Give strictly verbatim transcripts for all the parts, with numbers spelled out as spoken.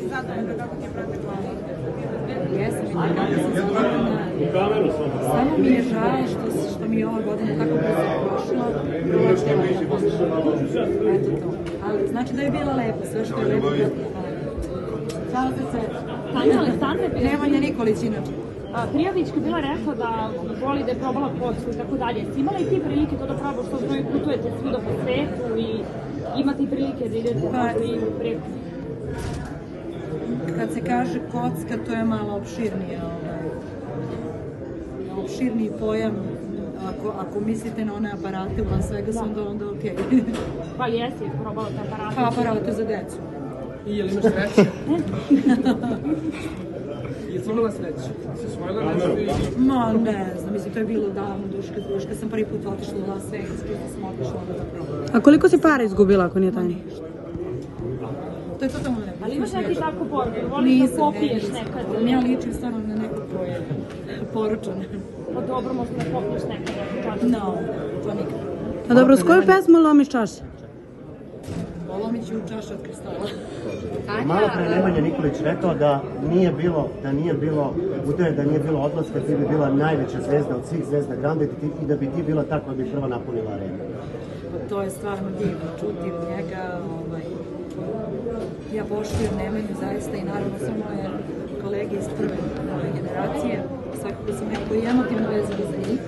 zadovoljna kako ti je protekla? Jesam i nekako sam zadovoljna. Samo mi je žao što mi je ova godina tako brzo prošla. Eto to. Ali znači da je bila lepa, sve što je lepo. Hvala se sve. Tanja Aleksandre Nemanja Nikolić inače. Prijavićka je bila rekla da voli da je probala Poljsku i tako dalje. Si imala i ti prilike to da probaš, što znoj putujete svuda po svetu i imate i prilike da idete možda i preko? Kad se kaže kocka, to je malo opširnije, opširniji pojam. Ako, ako mislite na one aparate u Las Vegasu, onda onda okej. Pa jesi, probala te aparate. Pa aparate za decu. I je li imaš sreće? Jesi imala sreće? Si osvojila nešto i... Ma ne znam, mislim, to je bilo davno, duška, duška. Sam prvi put otišla u Las Vegas, kada sam otišla onda da probam. A koliko si para izgubila, ako nije tajno? To je totalno ne. Ali imaš neki tako poručan, voliš da popiješ nekad? Ja ličim stvarno na nekog ko je poručan. Pa dobro, možda ne popiješ nekad. No, to nikad. A dobro, s koju pesmu lomiš čaše? Lomit ću čaše od kristala. Malo pre Nemanja Nikolić rekao da nije bilo, da nije bilo udaje, da nije bilo odlaska, ti bi bila najveća zvezda od svih zvezda Granda i da bi ti bila ta koja bi prva napunila arenu. To je stvarno divno čuti od njega. Ja poštujem Nemanju zaista i naravno sve moje kolege iz prve nove generacije. Svakako sam nekako i emotivno vezana za njih.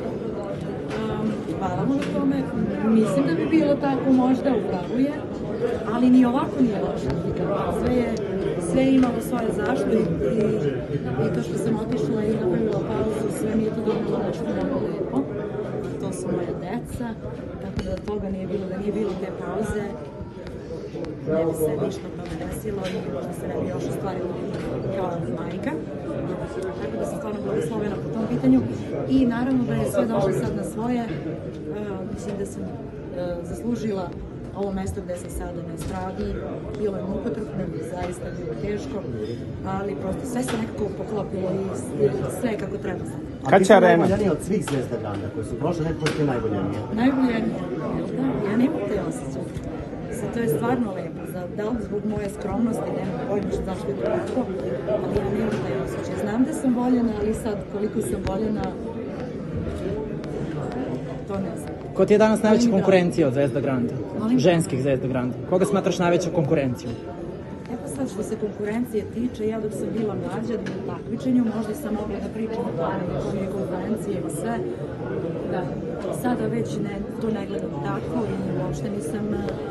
Hvala mu na tome. Mislim da bi bilo tako, možda upravo je, ali ni ovako nije loše. Sve je, sve je imalo svoje zašto i, i, i to što sam otišla i napravila pauzu, sve mi je to donalo nešto mnogo lepo. To su moje deca, tako da toga nije bilo, da nije bilo te pauze. Ne bi se ništa tome desilo i možda se ne bi još ostvarilo kao majka. Tako da sam stvarno blagoslovena po tom pitanju. I naravno da je sve došlo sad na svoje. Uh, mislim da sam uh, zaslužila ovo mesto gde sam sada na estradi. Bilo je mukotrpno, zaista je bilo teško, ali prosto sve se nekako poklopilo i sve kako treba. Kad će arena? A ti su najboljanije od svih zvezda Granda koje su prošle, nekako ti najboljanije? Najboljanije, da, ja nemam te osjećaj. To je stvarno lepo, da li zbog moje skromnosti, nemam pojma zašto je to tako, ali ja nemam taj osjećaj. Znam da sam voljena, ali sad koliko sam voljena, to ne znam. Ko ti je danas najveća konkurencija od Zvezda Granda? Ženskih Zvezda Granda. Koga smatraš najveća konkurencijom? E pa sad što se konkurencije tiče, ja dok sam bila mlađa na takmičenju, možda sam mogla da pričam o tome, o nje konkurencije i sve. Da, sada već ne, to ne gledam tako i uopšte nisam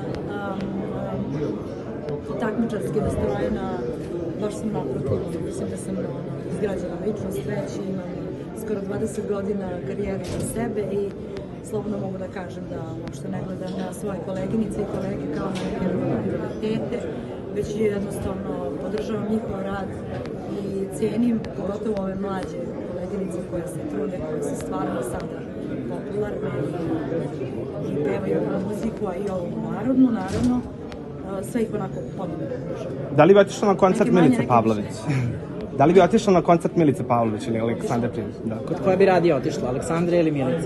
takmičarski nastrojena, baš sam naprotiv, mislim da sam izgrađena ličnost već, imam skoro dvadeset godina karijere za sebe i slobodno mogu da kažem da uopšte ne gledam na svoje koleginice i kolege kao na neke prioritete, već jednostavno podržavam njihov rad i cijenim pogotovo ove mlađe koleginice koje se trude, koje su stvarno sada popularne i pevaju muziku, a i ovu narodnu, naravno. Sve ih onako podobno podržavam. Da li bi otišla na koncert Milice Pavlović? Da li bi otišla na koncert Milice Pavlović ili Aleksandre Prilić? Kod koja bi radije otišla, Aleksandre ili Milice?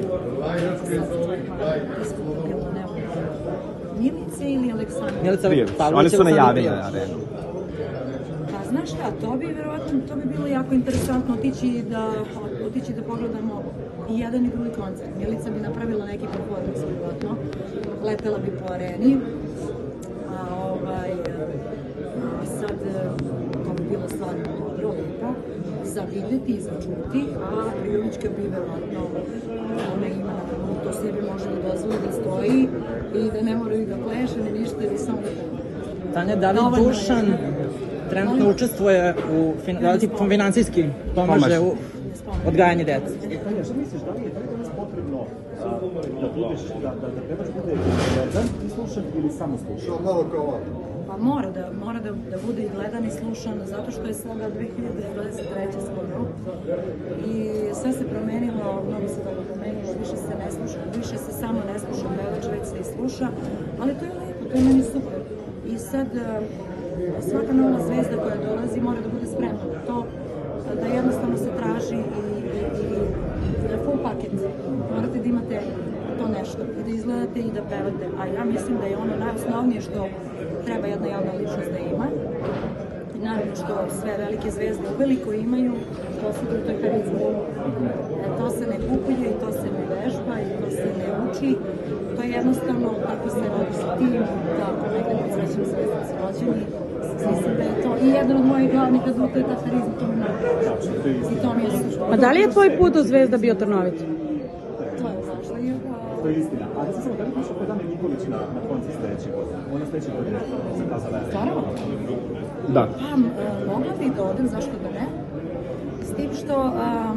Milice ili Aleksandre? Milica Pavlović. Oni su najavili arenu. Pa znaš šta, to bi verovatno, to bi bilo jako interesantno otići da, otići da pogledamo i jedan i drugi koncert. Milica bi napravila neki performans, verovatno. Letela bi po areni. Ovaj, sad, to bi bilo stvarno dobro, lepo, za videti i za čuti, a Prijovićka bi verovatno, ona ima, to sebi može da dozvoli da stoji i da ne moraju da pleše, ni ništa, ili samo da peva. Tanja, da li Dušan trenutno učestvuje u, da li ti finansijski pomaže u odgajanju dece? Tanja, što misliš, da li je danas potrebno da budeš, da pevač bude gledan i slušan ili samo slušan? Malo kao ovo. Pa mora da, mora da, da bude i gledan i slušan, zato što je sada dve hiljade dvadeset treće skoro i sve se promenilo, mnogo se toga promenilo, više se ne sluša, više se samo ne sluša pevač, već se i sluša, ali to je lepo, to je meni super. I sad svaka nova zvezda koja dolazi mora da bude spremna na to, da jednostavno se traži i, i, i full paket. Morate da imate to nešto i da izgledate i da pevate, a ja mislim da je ono najosnovnije što treba jedna javna ličnost da ima. I naravno što sve velike zvezde uveliko imaju, posjeduju toj harizmi. E, to se ne kupuje i to se ne vežba i to se ne uči. To je jednostavno tako se radi sa tim, tako nekada od srećem zvezda se rođeni. Mislim da je to i jedan od mojih glavnih aduta je ta harizma, to mi je i to mi je suštvo. A da li je tvoj put do zvezda bio trnovit? To je važno i To je istina. A ti samo da li piše kod Ane Nikolić na, na konci sledeće godine? Ona sledeće godine zakazala je. stvarno? Da. Pa, m, e, mogla bi da odem, zašto da ne? S tim što a,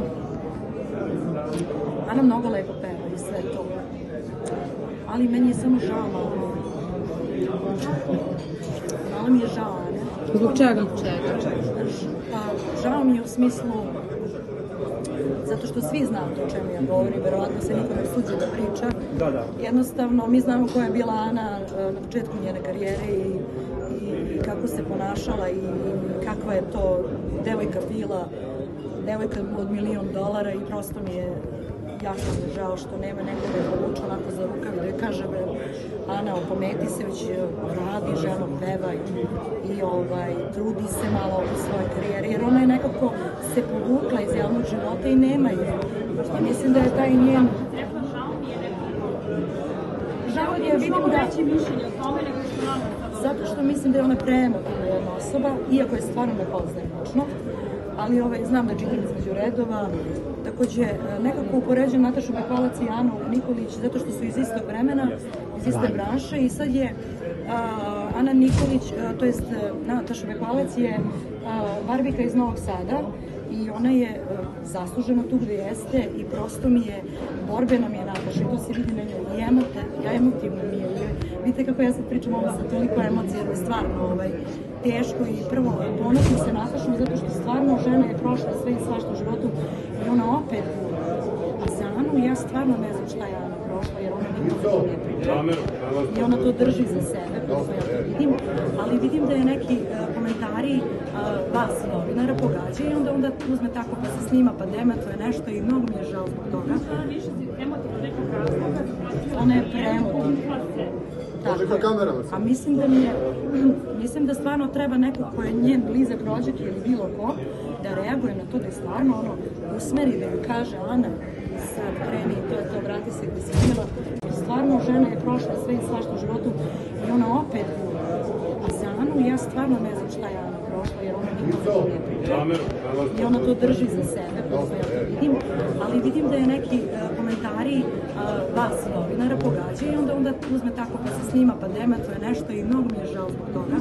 Ana mnogo lepo peva i sve to. Ali meni je samo žao malo. Malo mi je žao, ne? Zbog čega? Pa, žao mi je u smislu zato što svi znamo to o čemu ja govorim, verovatno se niko ne suđe da priča. Da, da. Jednostavno, mi znamo koja je bila Ana e, na početku njene karijere i, i, i kako se ponašala i kakva je to devojka bila, devojka od milion dolara i prosto mi je jako mi je žao što nema neko da je povuče onako za rukav i da je kaže be, Ana, opometi se, već radi, ženo peva i, i ovaj, trudi se malo u svojoj karijeri, jer ona je nekako se povukla iz javnog života i nema je. I mislim da je taj njen... Žao je, vidim da... Zato što mislim da je ona preemotivna jedna osoba, iako je stvarno ne poznajem lično, ali ovaj, znam da čitam između redova. Takođe, nekako upoređujem Natašu Bekvalac i Anu Nikolić zato što su iz istog vremena, iz iste branše i sad je uh, Ana Nikolić, uh, to jest uh, Nataša Bekvalac je uh, Barbika iz Novog Sada i ona je uh, zaslužena tu gde jeste i prosto mi je, borbena mi je Nataša i to se vidi na njoj i emote, ja emotivno mi je. Vidite kako ja sad pričam ovo sa toliko emocija, da je stvarno ovaj, teško i prvo ponosim se Natašom zato što stvarno žena je prošla sve i svašta u životu i ona opet, a za Anu ja stvarno ne znam šta je Ana prošla jer ona nikada ne priča i ona to drži za sebe, prosto ja to vidim, ali vidim da je neki uh, komentari uh, vas novinara pogađaju i onda onda uzme tako pa se snima pa dematuje nešto i mnogo mi je žao zbog toga. Ona je preemotivna. Tako je. A mislim da mi je, mislim da stvarno treba neko ko je njen blizak rođak ili bilo ko, da reaguje na to da je stvarno ono, usmeri da ju kaže Ana, sad kreni, to je to, vrati se gde si bila. Stvarno žena je prošla sve i svašta u životu i ona opet, a za Anu ja stvarno ne znam šta je Ana prošla jer ona nikada ne priča. I ona to drži za sebe, prosto ja to vidim, ali vidim da je neki uh, komentari uh, vas novinara pogađaju i onda onda uzme tako pa se snima pa dematuje nešto i mnogo mi je žao zbog toga.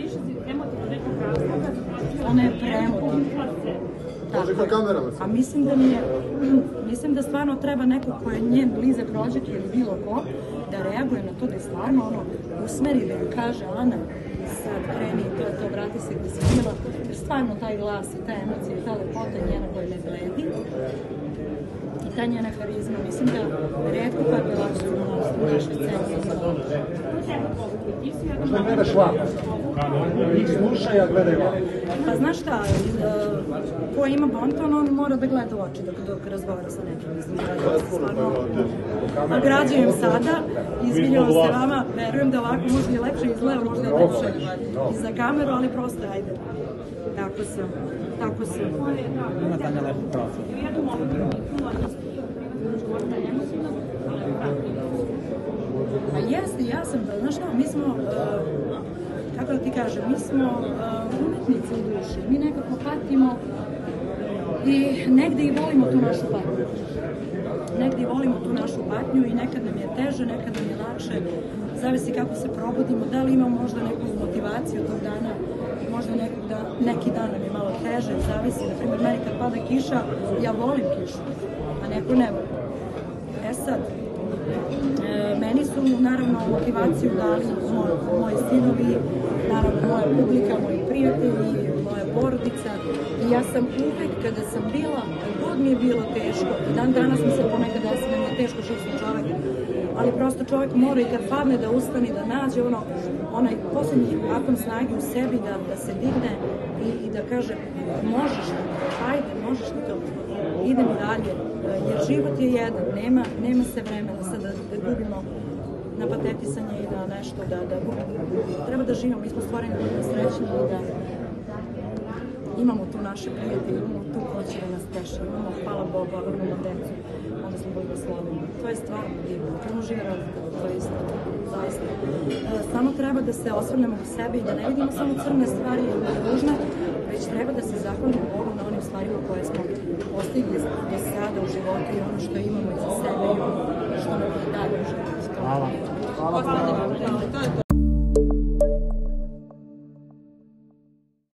Ona je preemotivna. Tako je. A mislim da mi je, mislim da stvarno treba neko ko je njen blizak rođak ili bilo ko, da reaguje na to da je stvarno ono, usmeri da ju kaže Ana, sad kreni, to je to, vrati se gde si bila, jer stvarno taj glas i ta emocija i ta lepota njena koja ne bledi i ta njena harizma, mislim da retko koja pevačica u našoj sceni. Možda gledaš ovako. Njih slušaj, a gledaj ovako. Pa znaš šta, ko ima bonton, on mora da gleda u oči dok, dok razgovara sa nekim. Mislim, da stvarno ograđujem sada, izvinjavam se vama, verujem da ovako možda i lepše izgleda, možda i lepše i za kameru, ali prosto, ajde. Tako sam, tako sam. Ima Tanja lepo profil. Pa jeste, ja sam, znaš šta, mi smo, uh, kako da ti kažem, mi smo uh, umetnice u duši, mi nekako patimo i negde i volimo tu našu patnju. Negde i volimo tu našu patnju i nekad nam je teže, nekad nam je lakše, zavisi kako se probudimo, da li imamo možda neku motivaciju tog dana, možda nekog da, neki dan nam je malo teže, zavisi, na primjer, meni kad pada kiša, ja volim kišu, a neko ne voli. E sad, e, meni su naravno motivaciju dali moj, moji sinovi, naravno moja publika, moji prijatelji, moja porodica i ja sam uvek kada sam bila, god mi je bilo teško, dan danas mi se ponekad desi da mi je teško što sam čovek, ali prosto čovjek mora i kad padne da ustane, da nađe ono, onaj poslednji atom snage u sebi, da, da se digne i, i da kaže možeš li, ajde, možeš li to, idem dalje, jer život je jedan, nema, nema se vremena sad da, da gubimo na patetisanje i da nešto, da, da gubimo, treba da živimo, mi smo stvoreni da budemo srećni i da imamo tu naše prijatelje, imamo tu ko će da nas teši, imamo, hvala Bogu, ali imamo decu, onda smo blagosloveni. To je stvarno divno, puno žive roditelji, to je isto, zaista. Samo treba da se osvrnemo u sebe i da ne vidimo samo crne stvari i ružne, već treba da se zahvalimo Bogu na onim stvarima koje smo postigli do sada u životu i ono što imamo iza sebe i ono što nam je dalje u životu. Hvala. Hvala.